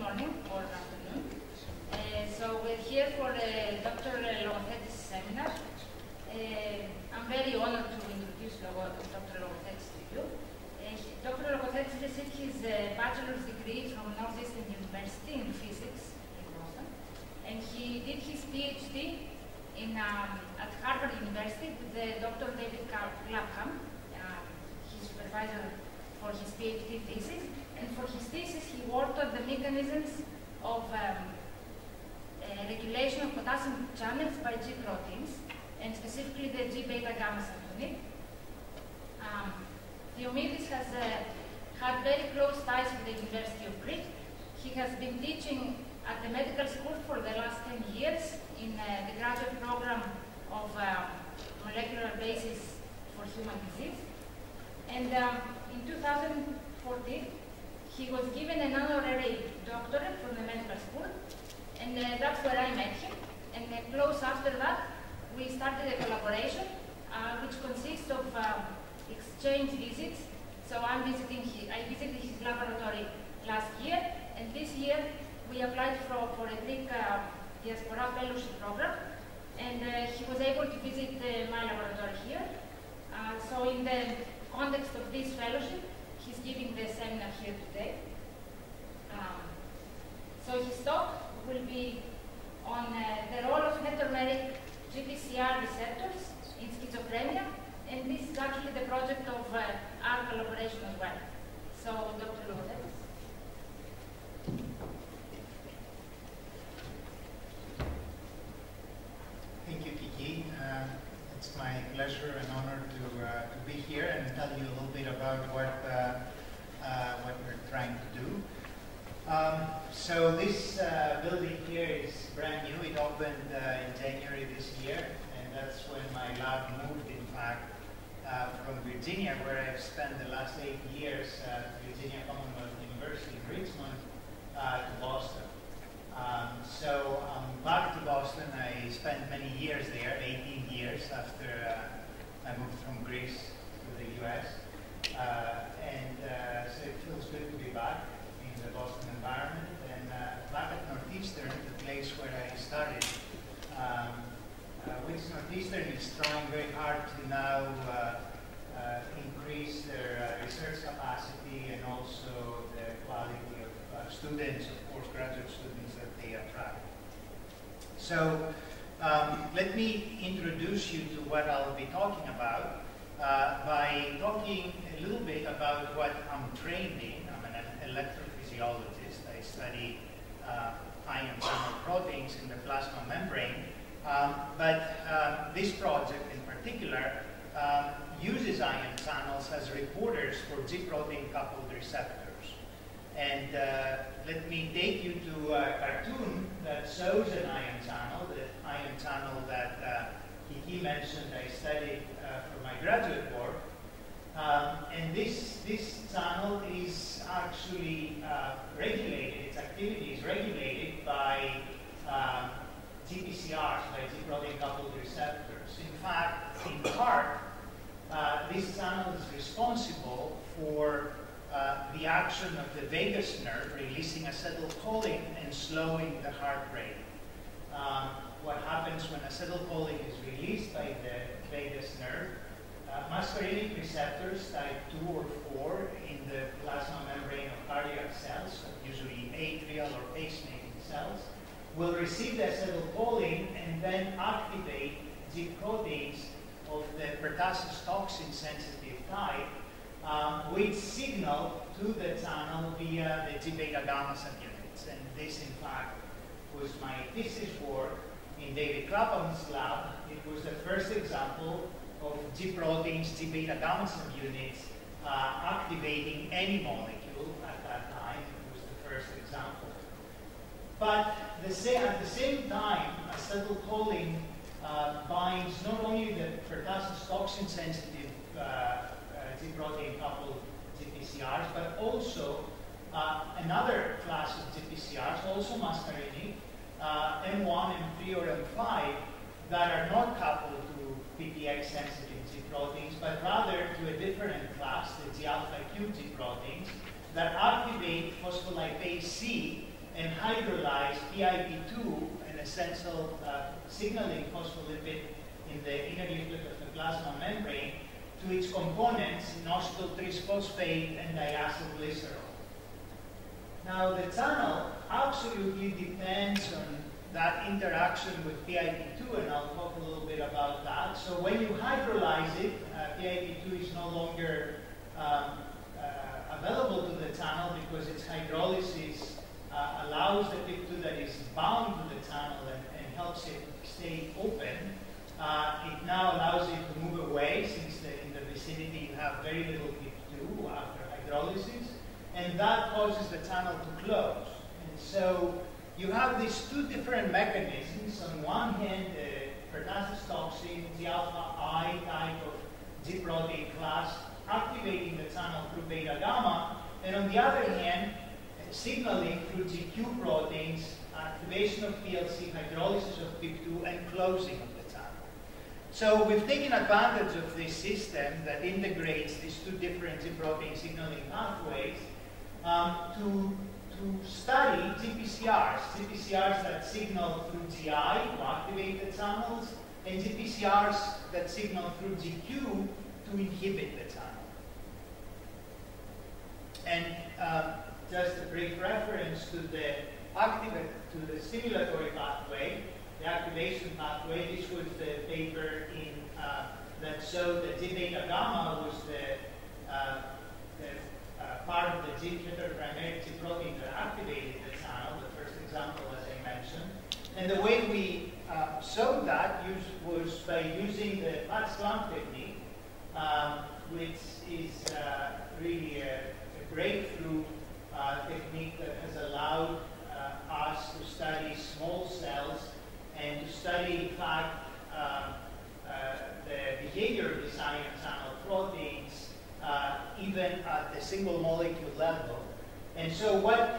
morning or afternoon. So we're here for Dr. Logothetis seminar. I'm very honored to introduce Dr. Logothetis to you. Dr. Logothetis received his bachelor's degree from Northeastern University in physics in Boston, and he did his PhD at Harvard University with Dr. David Clapham, his supervisor for his PhD thesis. And for his thesis, he worked on the mechanisms of regulation of potassium channels by G proteins, and specifically the G-beta gamma subunit. Theomidis has had very close ties with the University of Crete. He has been teaching at the medical school for the last 10 years in the graduate program of molecular basis for human disease. And in 2014, he was given an honorary doctorate from the medical school, and that's where I met him. And close after that, we started a collaboration, which consists of exchange visits. So I visited his laboratory last year, and this year we applied for a Greek diaspora fellowship program, and he was able to visit my laboratory here. So in the context of this fellowship, he's giving the seminar here today. So his talk will be on the role of nettomeric GPCR receptors in schizophrenia, and this is actually the project of our collaboration as well. So, Dr. Logothetis. Thank you, Kiki. It's my pleasure and honor to be here and tell you a little bit about what we're trying to do. So this building here is brand new. It opened in January this year, and that's when my lab moved, in fact, from Virginia, where I've spent the last 8 years at Virginia Commonwealth University in Richmond, to Boston. So I'm back to Boston. I spent many years there, 18 years after I moved from Greece to the US. So it feels good to be back in the Boston environment, and back at Northeastern, the place where I started, which Northeastern is trying very hard to now increase their research capacity and also the quality of students, of course, graduate students that they attract. So let me introduce you to what I'll be talking about by talking a little bit about what I'm trained in. I'm an electrophysiologist. I study ion channel proteins in the plasma membrane. But this project in particular uses ion channels as reporters for G-protein coupled receptors. And let me take you to a cartoon that shows an ion channel, the ion channel that Kiki mentioned I studied for my graduate work. And this channel is actually regulated, its activity is regulated by GPCRs, by G-protein coupled receptors. In fact, in part, this channel is responsible for the action of the vagus nerve, releasing acetylcholine and slowing the heart rate. What happens when acetylcholine is released by the vagus nerve? Muscarinic receptors, type 2 or 4, in the plasma membrane of cardiac cells, usually atrial or pacemaking cells, will receive the acetylcholine and then activate G proteins of the pertussis toxin sensitive type, which signal to the channel via the G-beta gamma subunits. And this, in fact, was my thesis work in David Clapham's lab. It was the first example of G proteins, G-beta gamma subunits, activating any molecule at that time. It was the first example. But at the same time, acetylcholine binds not only the pertussis toxin sensitive G-protein coupled GPCRs, but also another class of GPCRs, also muscarinic, M1, M3, or M5, that are not coupled to PTX sensitive G proteins, but rather to a different class, the G alpha Q G proteins, that activate phospholipase C and hydrolyze PIP2, an essential signaling phospholipid in the inner nucleus of the plasma membrane, to its components, inositol-3-phosphate and diacylglycerol. Now, the tunnel absolutely depends on that interaction with PIP2, and I'll talk a little bit about that. So when you hydrolyze it, PIP2 is no longer available to the tunnel because its hydrolysis allows the PIP2 that is bound to the tunnel and helps it stay open. It now allows it to move away, since in the vicinity you have very little PIP2 after hydrolysis, and that causes the tunnel to close. And so you have these two different mechanisms. On one hand, the pertussis toxin, the alpha I type of G protein class, activating the tunnel through beta gamma, and on the other hand, signaling through GQ proteins, activation of PLC, hydrolysis of PIP2, and closing of the tunnel. So we've taken advantage of this system that integrates these two different G protein signaling pathways to study GPCRs that signal through GI to activate the tunnels, and GPCRs that signal through GQ to inhibit the tunnel. And just a brief reference to the stimulatory pathway, the activation pathway. This was the paper that showed that G-beta gamma was the part of the G-trimeric G protein that activated the tunnel, the first example as I mentioned. And the way we showed that was by using the Patch-Clamp technique, which is really a breakthrough technique that has allowed us to study small cells and to study, in fact, the behavior of these ion channel proteins even at the single molecule level. And so what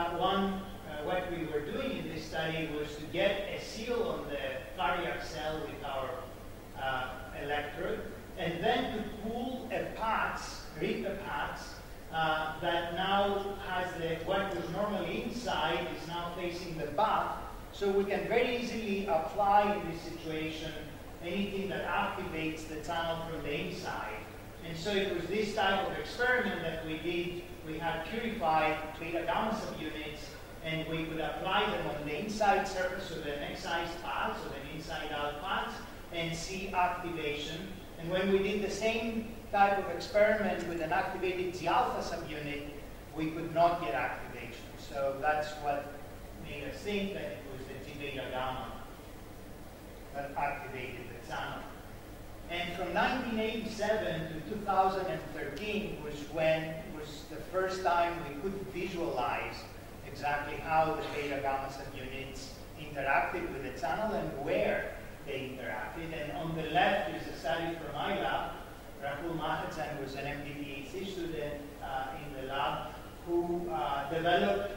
we were doing in this study was to get a seal on the cardiac cell with our electrode, and then to pull a patch, read the patch, that now has what was normally inside is now facing the back, so we can very easily apply in this situation anything that activates the tunnel from the inside. And so it was this type of experiment that we did. We had purified beta gamma subunits, and we could apply them on the inside surface of an excised patch, of an inside-out patch, and see activation. And when we did the same type of experiment with an activated G-alpha subunit, we could not get activation. So that's what made us think that it was the G-beta gamma that activated the tunnel. And from 1987 to 2013 was the first time we could visualize exactly how the beta gamma subunits interacted with the tunnel and where they interacted. And on the left is a study from my lab. Rahul Mahajan was an MD PhD student in the lab who developed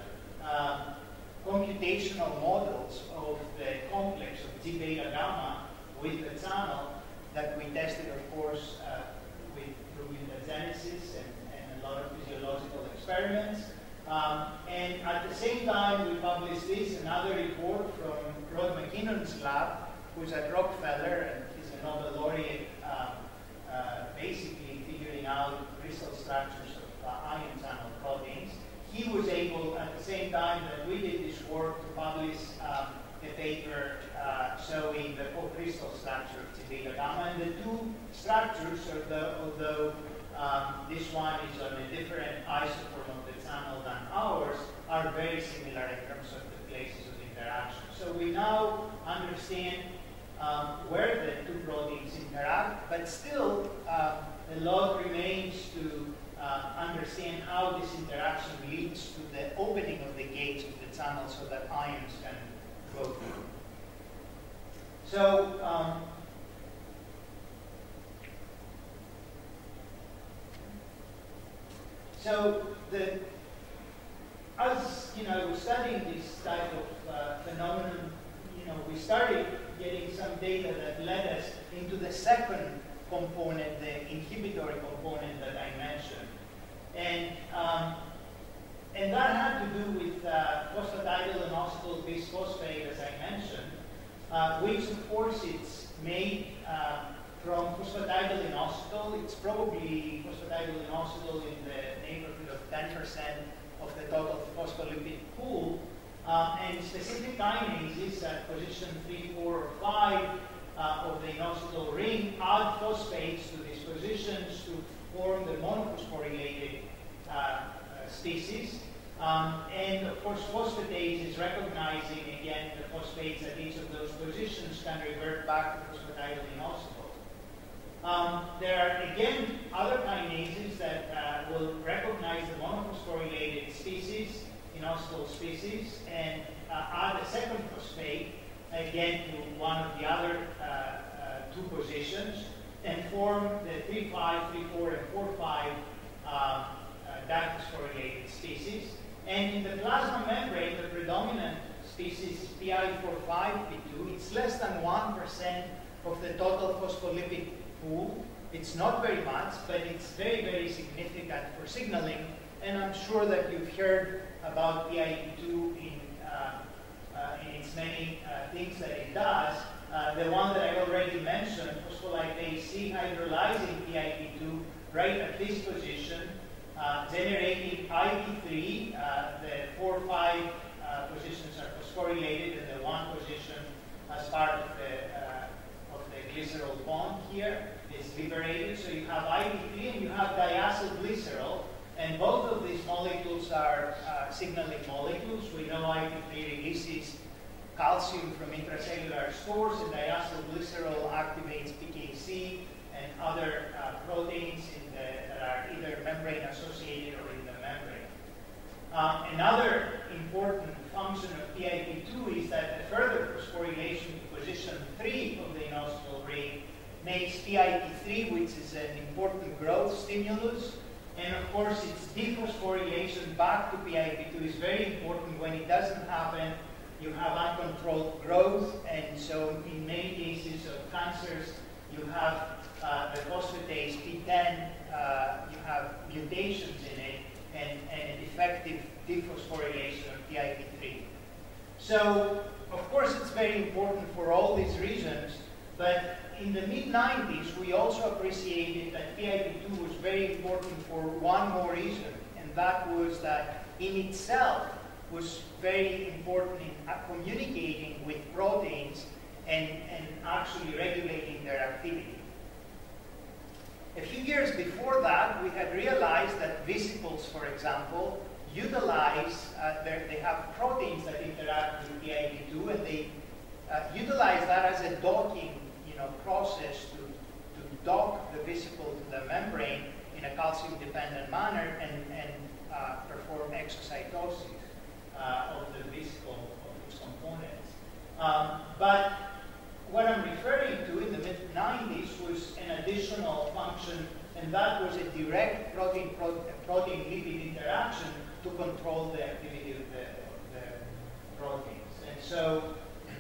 computational models of the complex of G beta gamma with the tunnel that we tested, of course, through immunogenesis and a lot of physiological experiments. And at the same time, we published this, another report from Rod McKinnon's lab, who's at Rockefeller, and he's a Nobel laureate, basically figuring out crystal structures of ion channel proteins. He was able, at the same time that we did this work, to publish a paper showing the co-crystal structure of G beta gamma. And the two structures, although this one is on a different isoform of the channel than ours, are very similar in terms of the places of interaction. So we now understand where the two proteins interact, but still a lot remains to understand how this interaction leads to the opening of the gates of the tunnel so that ions can go through. So as studying this type of phenomenon, we started getting some data that led us into the second component, the inhibitory component that I mentioned. And that had to do with phosphatidylcholine inositol bisphosphate, as I mentioned, which of course it's made from phosphatidylinositol. It's probably phosphatidylinositol in the neighborhood of 10% of the total phospholipid pool. And specific kinases at position 3, 4, or 5 of the inositol ring add phosphates to these positions to form the monophosphorylated species. And of course, phosphatase is recognizing again the phosphates at each of those positions can revert back to phosphatidylinositol. There are again other kinases that will recognize the monophosphorylated species, inositol species, and add a second phosphate again to one of the other two positions and form the 3,5, 3,4, and 4,5 diphosphorylated species. And in the plasma membrane, the predominant species is PI45P2. It's less than 1% of the total phospholipid pool. It's not very much, but it's very, very significant for signaling. And I'm sure that you've heard about PIP2 in its many things that it does. The one that I already mentioned, phospholipase C hydrolyzing PIP2 right at this position, generating IP3. The 4, 5 positions are phosphorylated, and the 1 position as part of the glycerol bond here is liberated. So you have IP3 and you have diacylglycerol. And both of these molecules are signaling molecules. We know IP3 releases calcium from intracellular stores, and diacylglycerol activates PKC and other proteins that are either membrane associated or in the membrane. Another important function of PIP2 is that the further phosphorylation to position 3 of the inositol ring makes PIP3, which is an important growth stimulus. And of course, its dephosphorylation back to PIP2 is very important. When it doesn't happen, you have uncontrolled growth. And so in many cases of cancers, you have the phosphatase P10, you have mutations in it, and an effective dephosphorylation of PIP3. So, of course, it's very important for all these reasons, but in the mid-90s, we also appreciated that PIP2 was very important for one more reason, and that was that in itself was very important in communicating with proteins and actually regulating their activity. A few years before that, we had realized that vesicles, for example, utilize, they have proteins that interact with PIP2, and they utilize that as a docking process to dock the vesicle to the membrane in a calcium-dependent manner and perform exocytosis of the vesicle of its components. But what I'm referring to in the mid-90s was an additional function, and that was a direct protein-lipid interaction to control the activity of the proteins. And so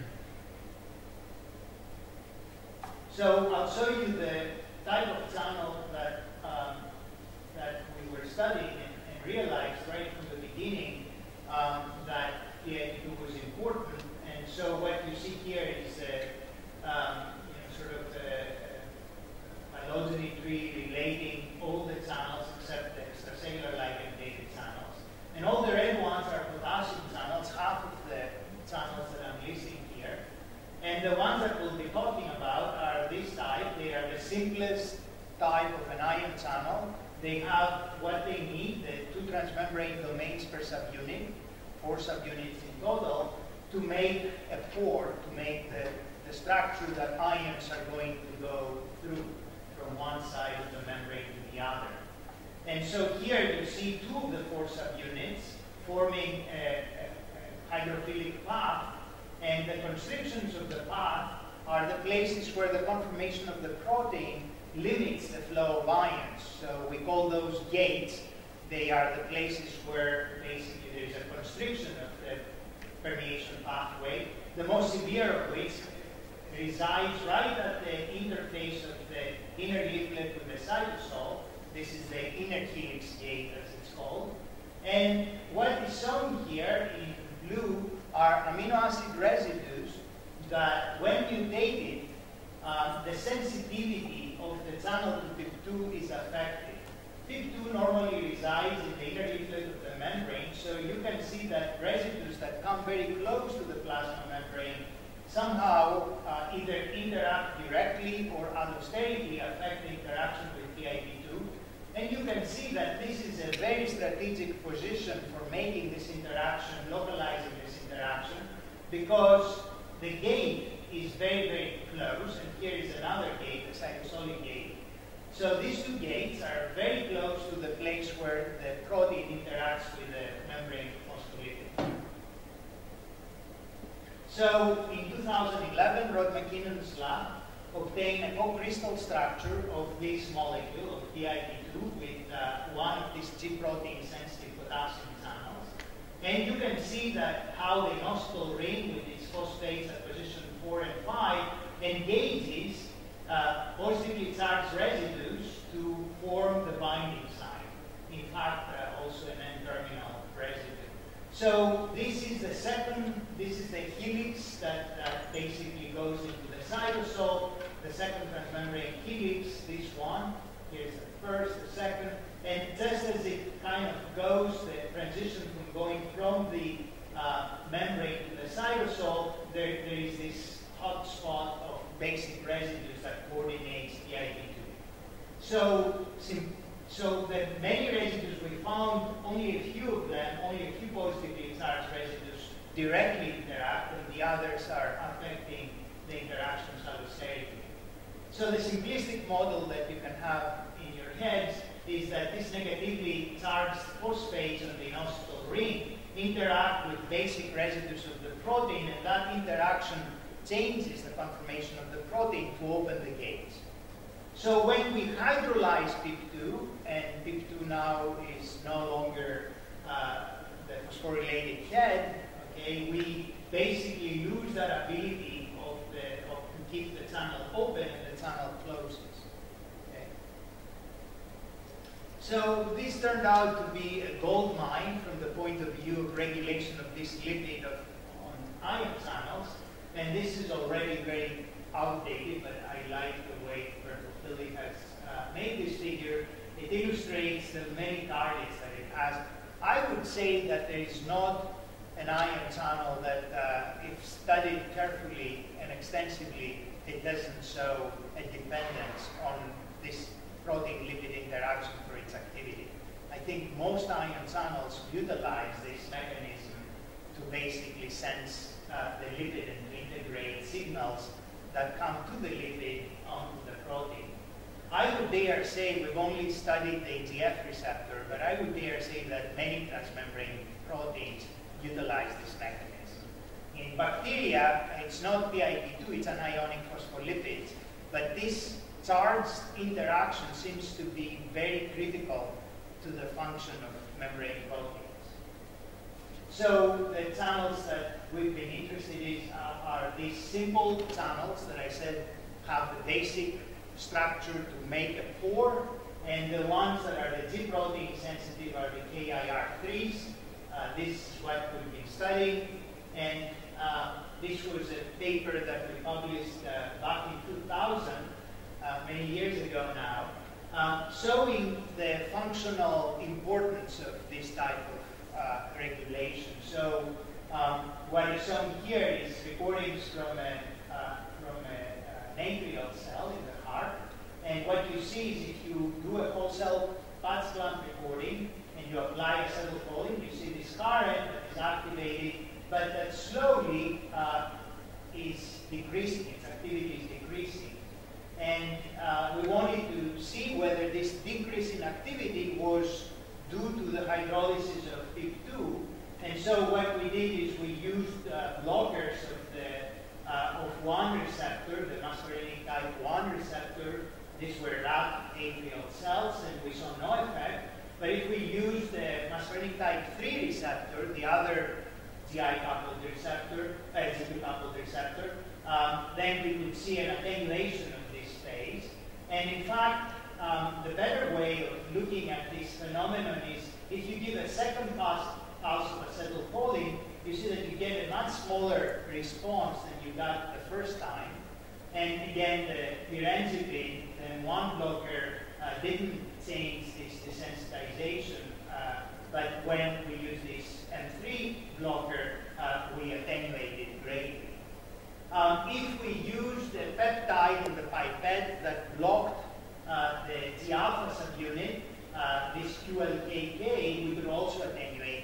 I'll show you the type of channel that we were studying and realized right from the beginning that PIP2 was important. And so what you see here is sort of a phylogeny tree relating all the channels except the extracellular ligand-gated channels. And all the red ones are potassium channels, half of the channels that I'm listing here. And the ones that we'll be talking about are this type. They are the simplest type of an ion channel. They have what they need, the 2 transmembrane domains per subunit, 4 subunits in total, to make a pore, to make the structure that ions are going to go through from one side of the membrane to the other. And so here you see 2 of the 4 subunits forming a hydrophilic path, and the constrictions of the path are the places where the conformation of the protein limits the flow of ions. So we call those gates. They are the places where basically there is a constriction of the permeation pathway, the most severe of which resides right at the interface of the inner leaflet with the cytosol. This is the inner helix gate, as it's called. And what is shown here in blue are amino acid residues that, when mutated, the sensitivity of the channel to PIP2 is affected. PIP2 normally resides in the inner leaflet of the membrane, so you can see that residues that come very close to the plasma membrane somehow either interact directly or allosterically affect the interaction with PIP2. And you can see that this is a very strategic position for making this interaction, localizing this interaction, because the gate is very, very close, and here is another gate, the cytosolic gate. So these two gates are very close to the place where the protein interacts with the membrane phospholipid. So in 2011, Rod McKinnon's lab obtained a co-crystal structure of this molecule of PIP2 with one of these G protein sensitive potassium channels. And you can see that how the inositol ring with its phosphates at position 4 and 5 engages positively charged residues to form the binding site. In fact, also an N-terminal residue. So this is the second, this is the helix that basically goes into the cytosol, the second transmembrane helix, this one. Here's the first, the second, and just as it kind of goes, the transition from going from the membrane to the cytosol, there is this hot spot of basic residues that coordinates PIP2. So the many residues we found, only a few of them, only a few positively charged residues directly interact, and the others are affecting the interactions allosterically. So the simplistic model that you can have in your heads is that these negatively charged phosphates on the inositol ring interact with basic residues of the protein, and that interaction changes the conformation of the protein to open the gates. So when we hydrolyze PIP2, and PIP2 now is no longer the phosphorylated head, okay, we basically lose that ability to keep the channel open and the channel closes. Okay. So this turned out to be a gold mine from the point of view of regulation of this lipid on ion channels, and this is already very outdated, but I like the way Philip has made this figure. It illustrates the many targets that it has. I would say that there is not an ion channel that, if studied carefully and extensively, it doesn't show a dependence on this protein-lipid interaction for its activity. I think most ion channels utilize this mechanism to basically sense the lipid and to integrate signals that come to the lipid onto the protein. I would dare say, we've only studied the AGF receptor, but I would dare say that many transmembrane proteins utilize this mechanism. In bacteria, it's not PIP2, it's an ionic phospholipid, but this charged interaction seems to be very critical to the function of membrane proteins. So the channels that we've been interested in are these simple channels that I said have the basic structure to make a pore, and the ones that are the G protein sensitive are the KIR3s. This is what we've been studying, and this was a paper that we published back in 2000, many years ago now, showing the functional importance of this type of regulation. So what is shown here is recordings from a natrial cell in the heart, and what you see is if you do a whole cell patch clamp recording and you apply acetylcholine, you see this current that is activated, but that slowly is decreasing, its activity is decreasing. And we wanted to see whether this decrease in activity was due to the hydrolysis of PIP2. And so what we did is we used blockers of one receptor, the muscarinic type 1 receptor. These were rat atrial cells, and we saw no effect. But if we use the muscarinic type 3 receptor, the other GI-coupled receptor, GP-coupled receptor, then we could see an attenuation of this phase. And in fact, the better way of looking at this phenomenon is if you give a second pulse of acetylcholine, you see that you get a much smaller response than you got the first time. And again, the pirenzepine, the M1 blocker, didn't change this desensitization, but when we use this M3 blocker, we attenuated greatly. If we use the peptide in the pipette that blocked the G-alpha subunit, this QLKK, we could also attenuate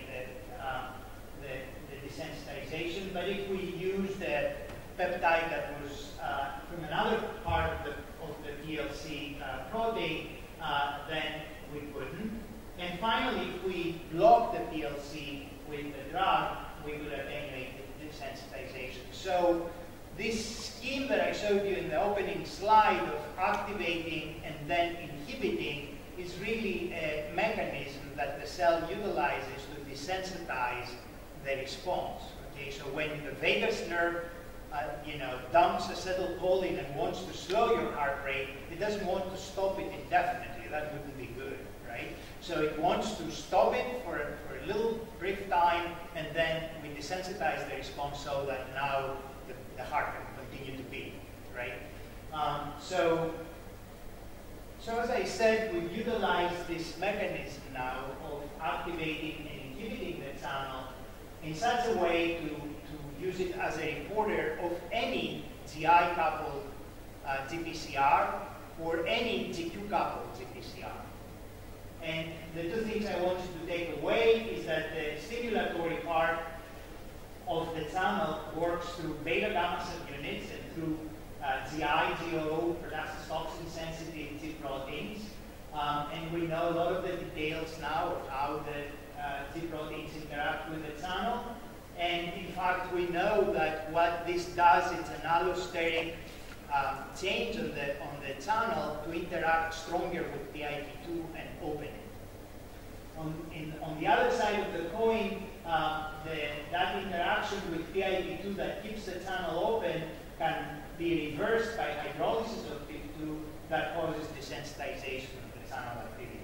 the desensitization. But if we use the peptide that was from another part of the PLC protein, then we couldn't. And finally, if we block the PLC with the drug, we could attenuate the desensitization. So this scheme that I showed you in the opening slide of activating and then inhibiting is really a mechanism that the cell utilizes to desensitize the response. Okay, so when the vagus nerve dumps acetylcholine and wants to slow your heart rate, it doesn't want to stop it indefinitely. That wouldn't be good, right? So it wants to stop it for a little brief time, and then we desensitize the response so that now the heart can continue to beat, right? So as I said, we've utilized this mechanism now of activating and inhibiting the channel in such a way to use it as a reporter of any GI-coupled GPCR or any GQ-coupled GPCR. And the two things I want you to take away is that the stimulatory part of the channel works through beta-gamma subunits and through GI, GO, toxin-sensitive G proteins. And we know a lot of the details now of how the G proteins interact with the channel. And in fact, we know that what this does, it's an allosteric change on the channel to interact stronger with PIP2 and open it. On the other side of the coin, that interaction with PIP2 that keeps the channel open can be reversed by hydrolysis of PIP2 that causes desensitization of the channel activity.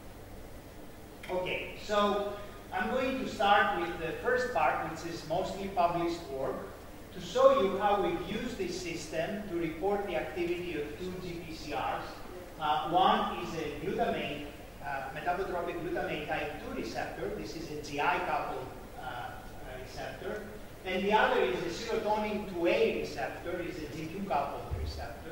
Okay, so I'm going to start with the first part, which is mostly published work, to show you how we've used this system to report the activity of two GPCRs. One is a glutamate, metabotropic glutamate type 2 receptor. This is a GI-coupled receptor. And the other is a serotonin 2A receptor, is a GQ-coupled receptor.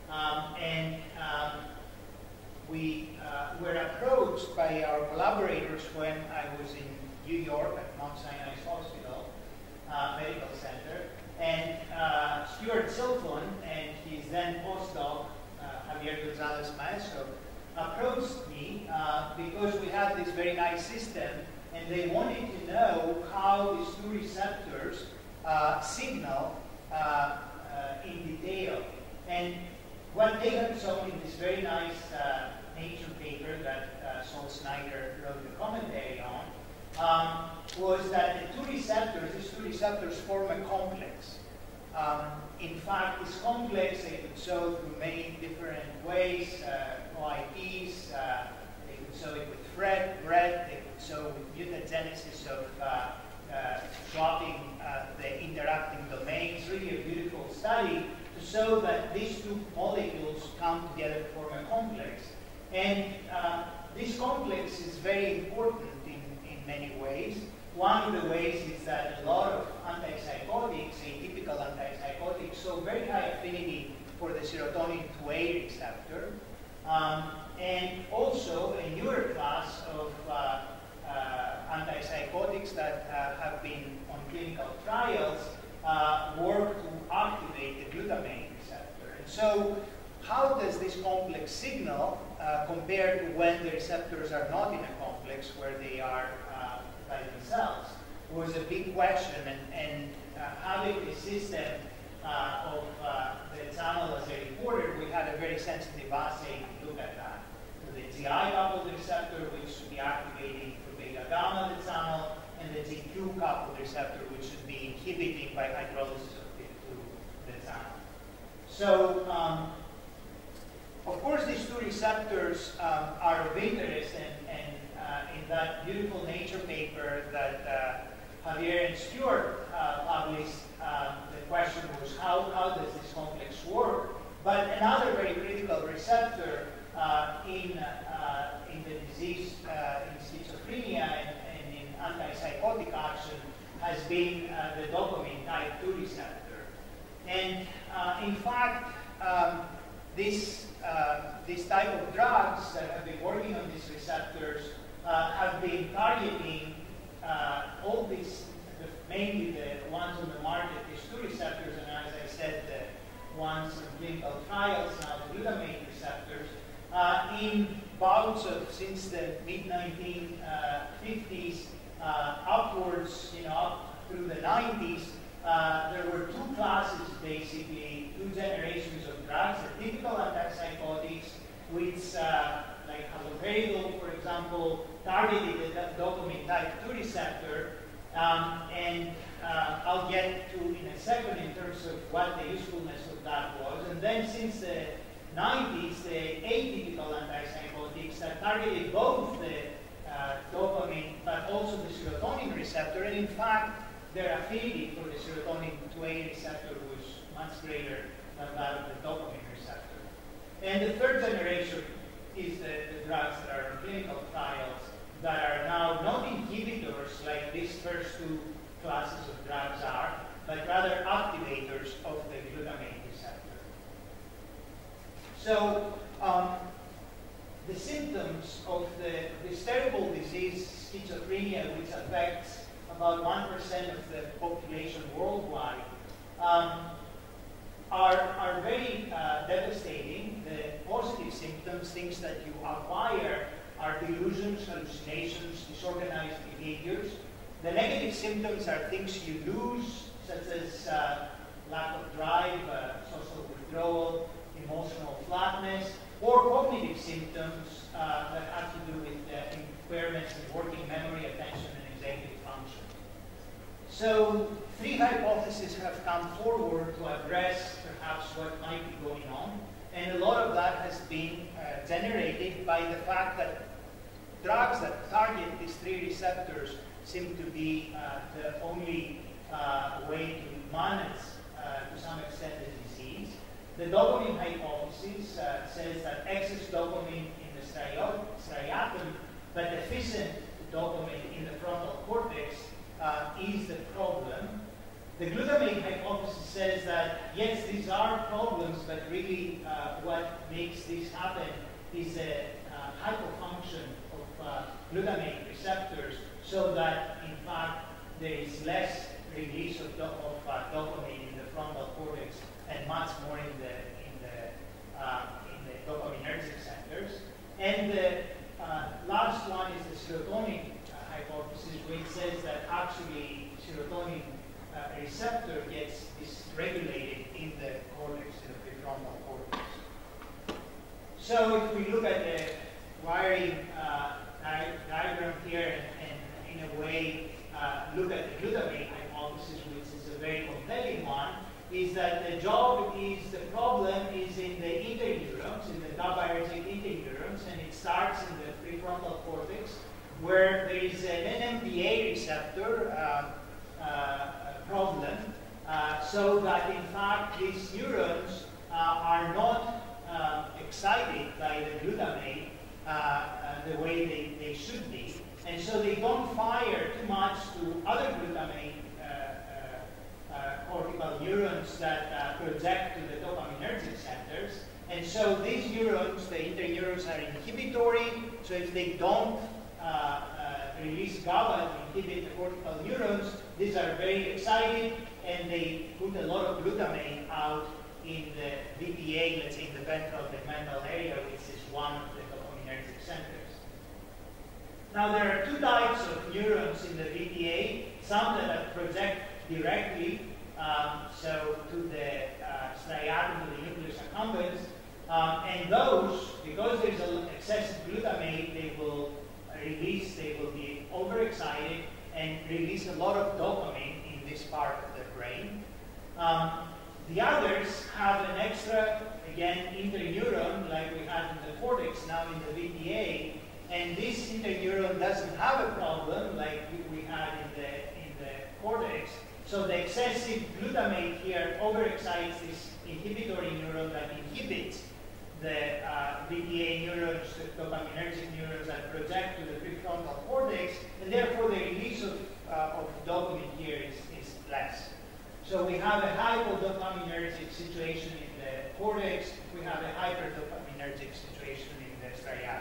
We were approached by our collaborators when I was in New York at Mount Sinai Hospital Medical Center. And Stuart Silfon and his then postdoc, Javier Gonzalez Maestro, approached me because we had this very nice system, and they wanted to know how these two receptors signal in detail. And what they have shown in this very nice Nature paper that Sol Snyder wrote the commentary on was that these two receptors form a complex. In fact, this complex they could show through many different ways, OIPs, they could show it with bread, they could show with mutagenesis of plotting the interacting domains. Really a beautiful study to show that these two molecules come together to form a complex. And this complex is very important in many ways. One of the ways is that a lot of antipsychotics, atypical antipsychotics, show very high affinity for the serotonin 2A receptor. And also a newer class of antipsychotics that have been on clinical trials work to activate the glutamate receptor. And so how does this complex signal compare to when the receptors are not in a complex where they are by themselves? Was a big question, and having a system of the channel as a reporter, we had a very sensitive assay to look at that. So the GI-coupled receptor, which should be activating for beta-gamma the channel, and the GQ-coupled receptor, which should be inhibiting by hydrolysis of PIP2 the channel. So, of course, these two receptors are of interest, and in that beautiful Nature paper that Javier and Stuart published, the question was how does this complex work? But another very critical receptor in the disease, in schizophrenia and in antipsychotic action has been the dopamine type 2 receptor. And in fact, this type of drugs that have been working on these receptors have been targeting all these, mainly the ones on the market, these 2 receptors, and as I said, the ones in clinical trials now, the glutamate receptors, in bouts of since the mid-1950s upwards, up through the 90s. There were 2 classes, basically, 2 generations of drugs, the typical antipsychotics, which, like haloperidol, for example, targeted the dopamine type 2 receptor, and I'll get to in a second in terms of what the usefulness of that was. And then since the 90s, the atypical antipsychotics that targeted both the dopamine but also the serotonin receptor, and in fact, their affinity for the serotonin 2A receptor was much greater than that of the dopamine receptor. And the 3rd generation is the drugs that are in clinical trials that are now not inhibitors like these first 2 classes of drugs are, but rather activators of the glutamate receptor. So the symptoms of this terrible disease, schizophrenia, which affects about 1% of the population worldwide, are very devastating. The positive symptoms, things that you acquire, are delusions, hallucinations, disorganized behaviors. The negative symptoms are things you lose, such as lack of drive, social withdrawal, emotional flatness, or cognitive symptoms that have to do with impairments in working memory, attention, and executive function. So 3 hypotheses have come forward to address perhaps what might be going on, and a lot of that has been generated by the fact that drugs that target these 3 receptors seem to be the only way to manage, to some extent, the disease. The dopamine hypothesis says that excess dopamine in the striatum, but deficient dopamine in the frontal cortex is the problem. The glutamate hypothesis says that, yes, these are problems, but really what makes this happen is a hypofunction of glutamate receptors, so that, in fact, there is less release of dopamine in the frontal cortex and much more in the dopaminergic centers. And the last one is the serotonin hypothesis, which says that actually serotonin receptor gets dysregulated in the cortex, in the prefrontal cortex. So if we look at the wiring diagram here and in a way look at the glutamate hypothesis, which is a very compelling one, is that the problem is in the interneurons, in the GABAergic interneurons, and it starts in the prefrontal cortex, where there is an NMDA receptor problem, so that in fact these neurons are not excited by the glutamate the way they should be, and so they don't fire too much to other glutamate cortical neurons that project to the dopaminergic centers. And so these neurons, the interneurons, are inhibitory, so if they don't release GABA to inhibit the cortical neurons, these are very excited, and they put a lot of glutamate out in the VTA, let's say in the ventral tegmental area, which is one of the dopaminergic centers. Now there are 2 types of neurons in the VTA, some that project directly, so to the striatum, to the nucleus accumbens, and those, because there's excessive glutamate, they will be overexcited and release a lot of dopamine in this part of the brain. The others have an extra, again, interneuron, like we had in the cortex, now in the VTA, and this interneuron doesn't have a problem like we had in the cortex. So the excessive glutamate here overexcites this inhibitory neuron that inhibits the VTA neurons, the dopaminergic neurons that project to the prefrontal cortex, and therefore the release of dopamine here is less. So we have a hypodopaminergic situation in the cortex, we have a hyperdopaminergic situation in the striatum.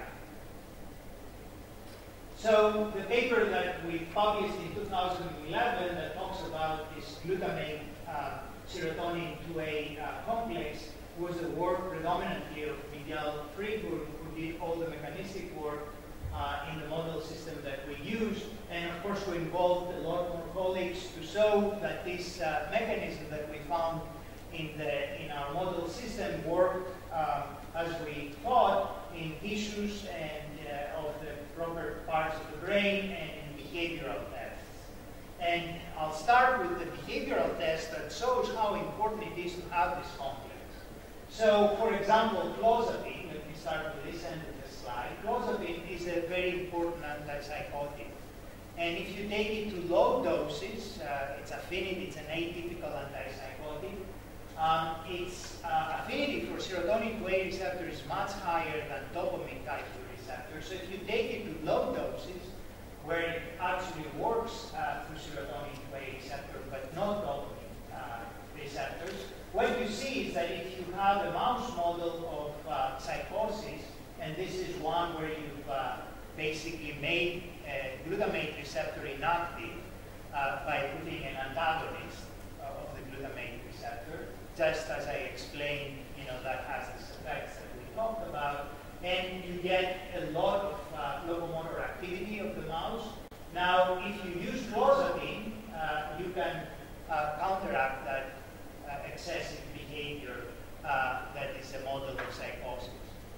So the paper that we published in 2011 that talks about this glutamate serotonin 2A complex was the work predominantly of Miguel Friedburg, who did all the mechanistic work in the model system that we use, and of course we involved a lot more colleagues to show that this mechanism that we found in our model system worked as we thought in tissues and of the proper parts of the brain and in behavioral tests. And I'll start with the behavioral test that shows how important it is to have this complex. So, for example, clozapine, let me start with this end of the slide. Clozapine is a very important antipsychotic. And if you take it to low doses, its affinity, it's an atypical antipsychotic. Its affinity for serotonin 2A receptor is much higher than dopamine type 2 receptor. So if you take it to low doses, where it actually works through serotonin 2A receptor, but not dopamine receptors, what you see is that if you have a mouse model of psychosis, and this is one where you've basically made a glutamate receptor inactive by putting an antagonist of the glutamate receptor, just as I explained, that has these effects that we talked about, and you get a lot of locomotor activity of the mouse. Now, if you use clozapine, you can counteract that excessive behavior that is a model of psychosis.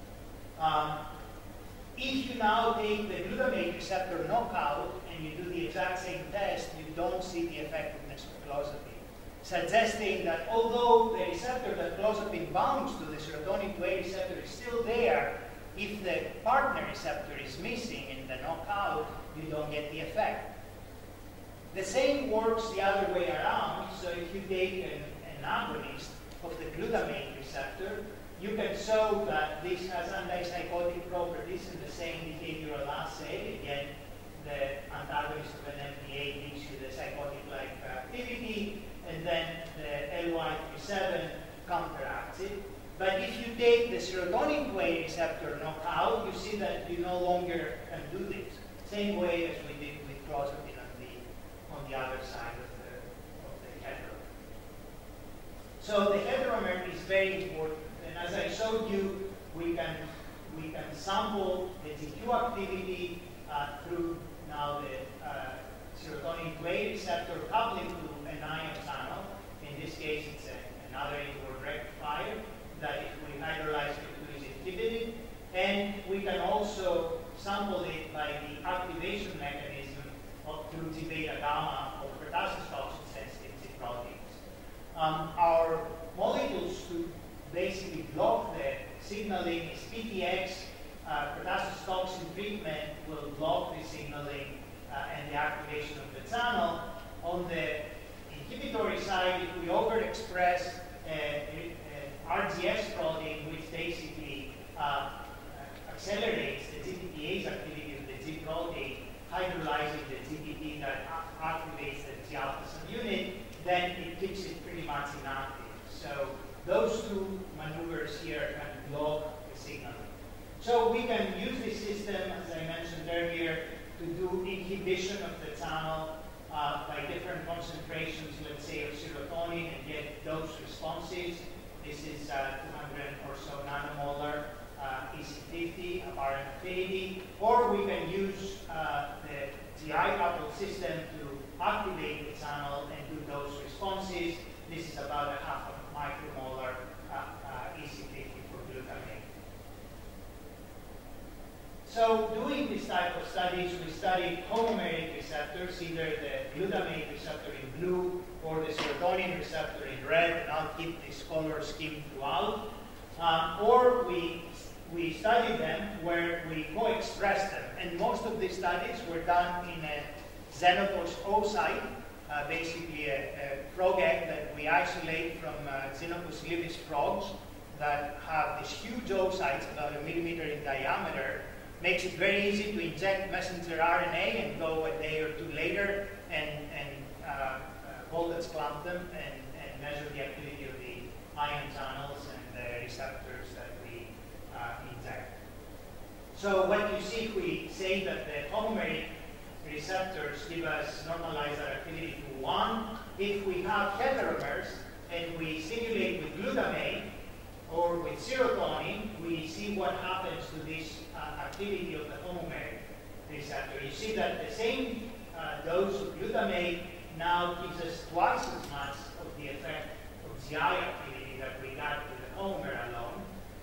If you now take the glutamate receptor knockout and you do the exact same test, you don't see the effectiveness of clozapine, suggesting that although the receptor that clozapine binds to the serotonin 2A receptor is still there, if the partner receptor is missing in the knockout, you don't get the effect. The same works the other way around. So if you take an agonist of the glutamate receptor, you can show that this has antipsychotic properties in the same behavioral assay. Again, the antagonist of an MDA gives you the psychotic-like activity, and then the LY37 counteracts it. But if you take the serotonin 2A receptor knockout, you see that you no longer can do this. Same way as we did with clozapine on the other side of the heteromer. So the heteromer is very important. And as I showed you, we can sample the GQ activity through now the serotonin 2A receptor coupling to an ion channel. In this case, it's another inward rectifier that if we hydrolyze it to is inhibited. And we can also sample it by the activation mechanism through T-beta gamma of pertussis toxin sensitive proteins. Our molecules to basically block the signaling is PTX. Pertussis toxin treatment will block the signaling and the activation of the channel. On the inhibitory side, if we overexpress RGS protein, which basically accelerates the GTPase activity of the G protein, hydrolyzing the GPT that activates the G alpha subunit, then it keeps it pretty much inactive. So those two maneuvers here can block the signaling. So we can use this system, as I mentioned earlier, to do inhibition of the channel by different concentrations, let's say, of serotonin, and get dose responses. This is 200 or so nanomolar EC50 apparent affinity, or we can use the GI coupled system to activate the channel and do dose responses. This is about a half of micromolar EC50 for glutamate. So doing this type of studies, we studied homomeric receptors, either the glutamate receptor in blue or the serotonin receptor in red, and I'll keep this color scheme throughout. Or we studied them where we co-expressed them. And most of these studies were done in a xenopus oocyte basically a frog egg that we isolate from Xenopus libis frogs that have these huge oocytes, about 1 millimeter in diameter. Makes it very easy to inject messenger RNA and go a day or two later and voltage clamp them and measure the activity of the ion channels and the receptors that we inject. So what you see, we say that the homomeric receptors give us normalized activity to 1. If we have heteromers and we stimulate with glutamate or with serotonin, we see what happens to this activity of the homomeric receptor. You see that the same dose of glutamate now gives us twice as much of the effect of GI activity that we got with the homomer alone,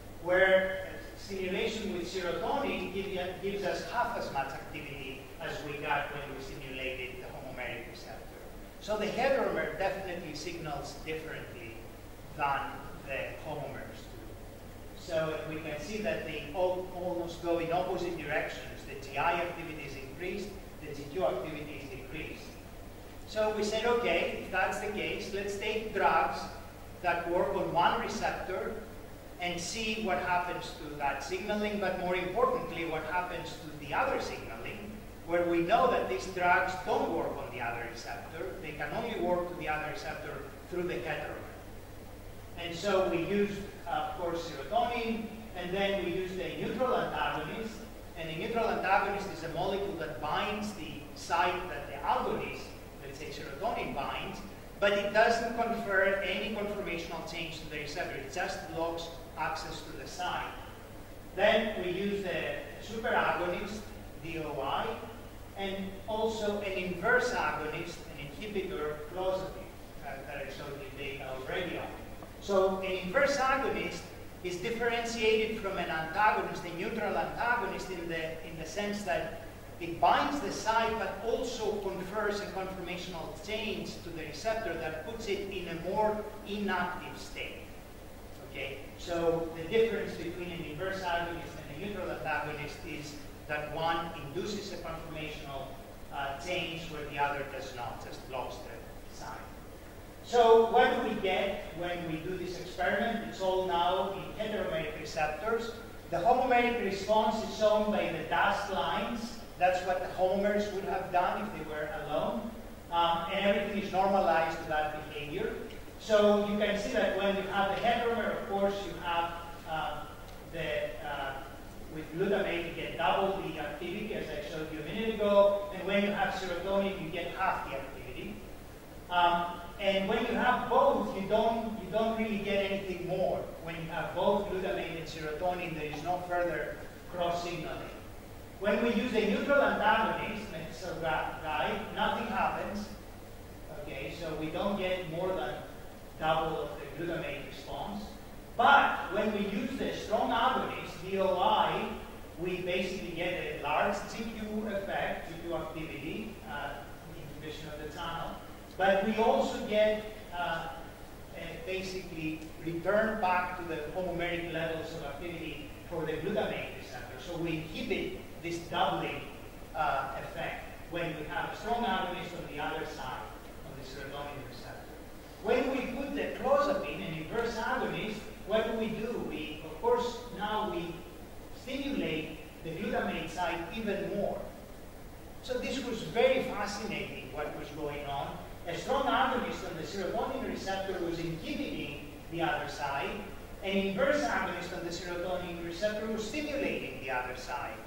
where stimulation with serotonin gives us half as much activity as we got when we stimulated the homomeric receptor. So the heteromer definitely signals differently than the homomers do. So we can see that they almost go in opposite directions. The GI activity is increased, the GQ activity is decreased. So we said, okay, if that's the case, let's take drugs that work on one receptor and see what happens to that signaling, but more importantly, what happens to the other signaling, where we know that these drugs don't work on the other receptor. They can only work to the other receptor through the heteromer. And so we used, of course, serotonin, and then we used a neutral antagonist. And a neutral antagonist is a molecule that binds the site that the agonist, let's say serotonin, binds, but it doesn't confer any conformational change to the receptor. It just blocks access to the site. Then we used a superagonist, DOI, and also an inverse agonist, an inhibitor, clozapine, that I showed you data already on. So an inverse agonist is differentiated from an antagonist, a neutral antagonist, in the sense that it binds the site but also confers a conformational change to the receptor that puts it in a more inactive state. Okay? So the difference between an inverse agonist and a neutral antagonist is that one induces a conformational change where the other does not, just blocks the site. So what do we get when we do this experiment? It's all now in heteromeric receptors. The homomeric response is shown by the dashed lines. That's what the homomers would have done if they were alone. And everything is normalized to that behavior. So you can see that when you have the heteromer, of course, you have with glutamate, you get double the activity, as I showed you a minute ago. And when you have serotonin, you get half the activity. And when you have both, you don't really get anything more. When you have both glutamate and serotonin, there is no further cross-signaling. When we use a neutral antagonist, guy, nothing happens. Okay, so we don't get more than double of the glutamate response. But when we use the strong agonist, DOI, we basically get a large GQ effect, GQ activity, inhibition of the channel. But we also get basically return back to the homomeric levels of activity for the glutamate receptor. So we inhibit this doubling effect when we have a strong agonist on the other side of the serotonin receptor. When we put the clozapine, an inverse agonist, what do? We, of course, now we stimulate the glutamate side even more. So this was very fascinating what was going on. A strong agonist on the serotonin receptor was inhibiting the other side. An inverse agonist on the serotonin receptor was stimulating the other side.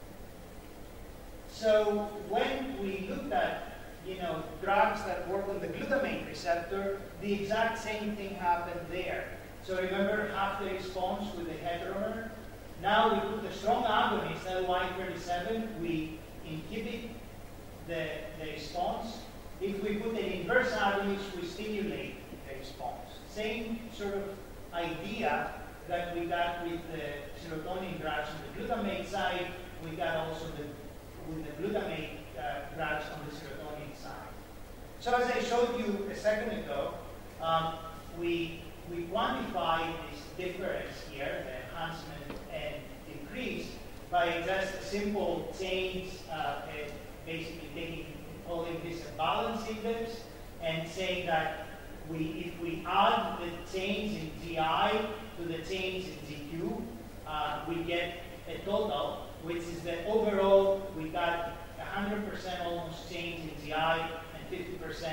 So when we looked at drugs that work on the glutamate receptor, the exact same thing happened there. So remember half the response with the heteromer? Now we put the strong agonist, LY37, we inhibit the response. If we put an inverse agonist, we stimulate the response. Same sort of idea that we got with the serotonin drugs on the glutamate side, we got also with the glutamate drugs on the serotonin side. So as I showed you a second ago, we quantified this difference here, the enhancement and decrease, by just a simple change, basically calling this a balance index. and saying that if we add the change in GI to the change in GQ, we get a total, which is the overall, we got 100% almost change in GI and 50%,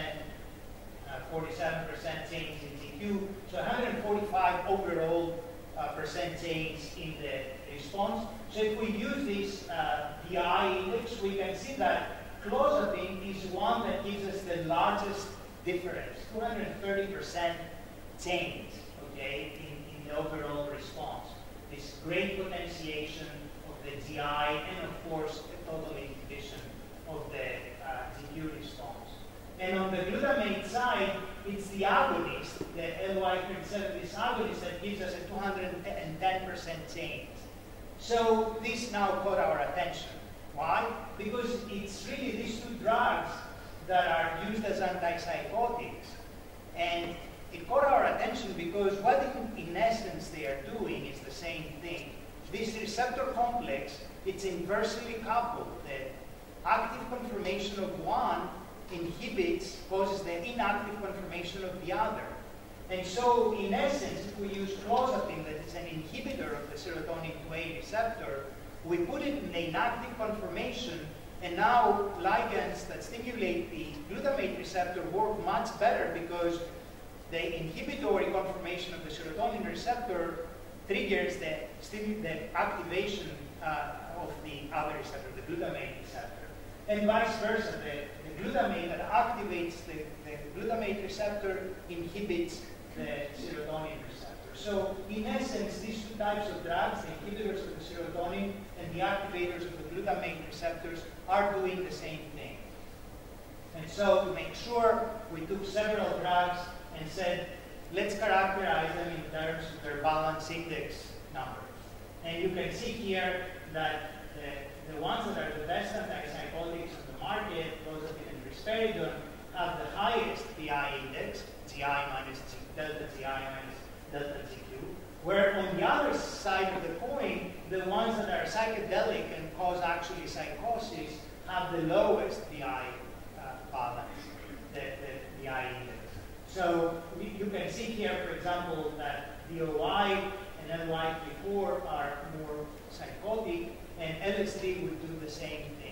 47% change in GQ. So 145 overall percent change in the response. So if we use this DI index, we can see that clozapine is one that gives us the largest difference, 230% change, okay, in the overall response. This great potentiation of the GI and, of course, a total inhibition of the GQ response. And on the glutamate side, it's the agonist, the LY37, this agonist that gives us a 210% change. So this now caught our attention. Why? Because it's really these two drugs that are used as antipsychotics. And it caught our attention because what in essence they are doing is the same thing. This receptor complex, it's inversely coupled. The active conformation of one causes the inactive conformation of the other. And so, in essence, if we use clozapine, that is an inhibitor of the serotonin 2A receptor, we put it in the inactive conformation, and now ligands that stimulate the glutamate receptor work much better because the inhibitory conformation of the serotonin receptor triggers the activation of the other receptor, the glutamate receptor. And vice versa, the glutamate that activates the glutamate receptor inhibits the serotonin receptor. So in essence, these two types of drugs, the inhibitors of the serotonin and the activators of the glutamate receptors, are doing the same thing. And so to make sure, we took several drugs and said, let's characterize them in terms of their balance index numbers. And you can see here that the ones that are the best antipsychotics on the market, clozapine and risperidone, have the highest PI index, GI minus delta GI minus delta GQ, where on the other side of the coin, the ones that are psychedelic and cause actually psychosis have the lowest PI balance, the PI index. So you can see here, for example, that DOI and NY34 are more psychotic, and LSD would do the same thing.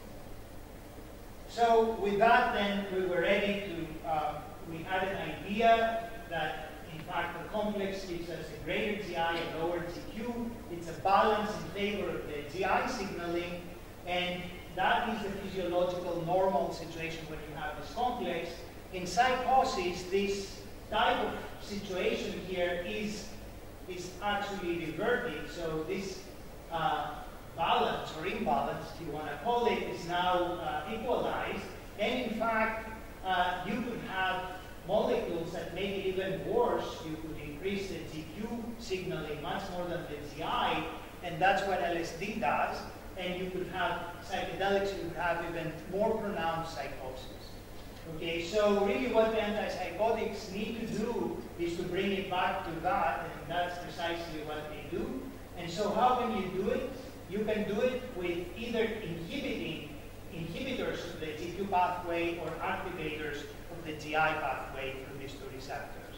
So with that, then, we were ready to, we had an idea that, in fact, the complex gives us a greater GI and lower GQ. It's a balance in favor of the GI signaling, and that is the physiological normal situation when you have this complex. In psychosis, this type of situation here is actually reverted. So this balance or imbalance, if you want to call it, is now equalized. And in fact, you could have molecules that make it even worse. You could increase the GQ signaling much more than the GI, and that's what LSD does. And you could have psychedelics, you could have even more pronounced psychosis. Okay, so really what the antipsychotics need to do is to bring it back to that, and that's precisely what they do. And so how can you do it? You can do it with either inhibitors of the GQ pathway or activators of the GI pathway through these two receptors.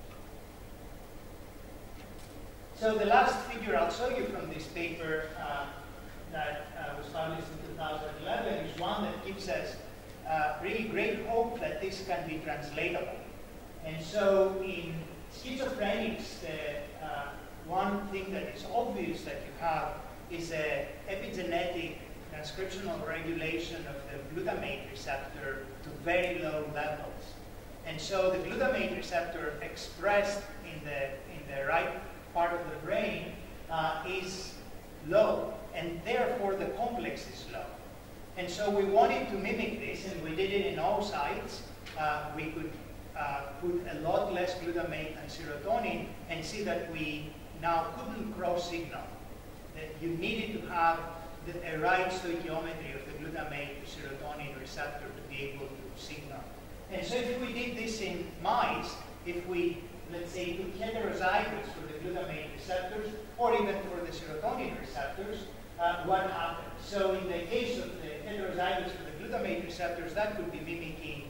So the last figure I'll show you from this paper that was published in 2011 is one that gives us really great hope that this can be translatable. And so in schizophrenics, one thing that is obvious that you have is an epigenetic transcriptional regulation of the glutamate receptor to very low levels. And so the glutamate receptor expressed in the right part of the brain is low, and therefore the complex is low. And so we wanted to mimic this, and we did it in oocytes. We could put a lot less glutamate than serotonin and see that we now couldn't cross-signal. That you needed to have a right stoichiometry of the glutamate to serotonin receptor to be able to signal. And so if we did this in mice, if we, let's say, took heterozygotes for the glutamate receptors, or even for the serotonin receptors, what happens? So in the case of the heterozygotes for the glutamate receptors, that could be mimicking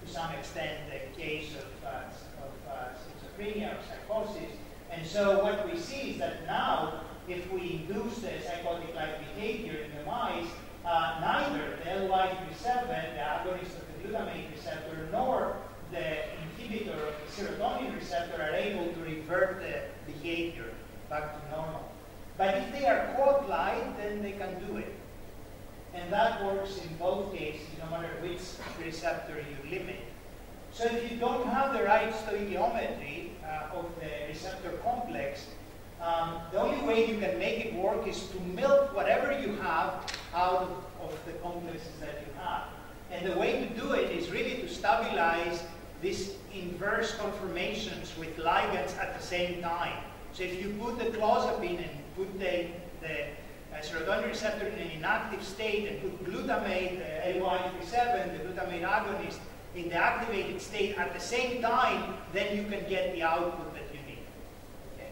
to some extent, the case of schizophrenia or psychosis. And so what we see is that now, if we induce the psychotic-like behavior in the mice, neither the LY37, the agonist of the glutamate receptor, nor the inhibitor of the serotonin receptor are able to revert the behavior back to normal. But if they are caught light, then they can do it. And that works in both cases, no matter which receptor you limit. So if you don't have the right stoichiometry of the receptor complex, the only way you can make it work is to milk whatever you have out of the complexes that you have. And the way to do it is really to stabilize these inverse conformations with ligands at the same time. So if you put the clozapine and put the serotonin receptor in an inactive state and put glutamate, the LY37, the glutamate agonist, in the activated state at the same time, then you can get the output that you need. Okay.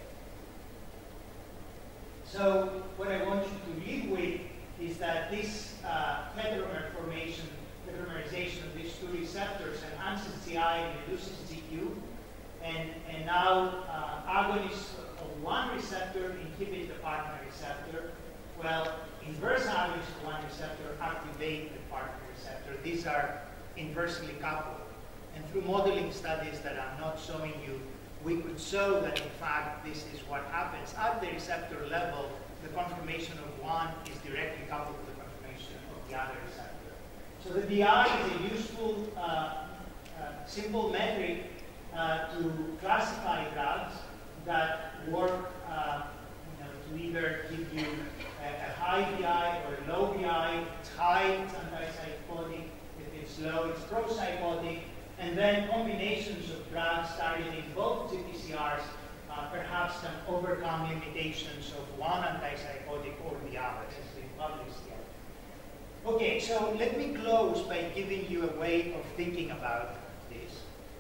So what I want you to leave with is that this heteromer formation, heteromerization of these two receptors enhances GI and reduces GQ, and now agonists of one receptor inhibit the partner receptor, while inverse agonists of one receptor activate the partner receptor. These are inversely coupled. And through modeling studies that I'm not showing you, we could show that in fact this is what happens. At the receptor level, the conformation of one is directly coupled to the conformation of the other receptor. So the DI is a useful, simple metric to classify drugs that work to either give you a high DI or a low DI. If it's high, it's antipsychotic. If it's low, it's propsychotic. And then combinations of drugs targeting both GPCRs perhaps can overcome limitations of one antipsychotic or the other, as has been published yet. Okay, so let me close by giving you a way of thinking about this.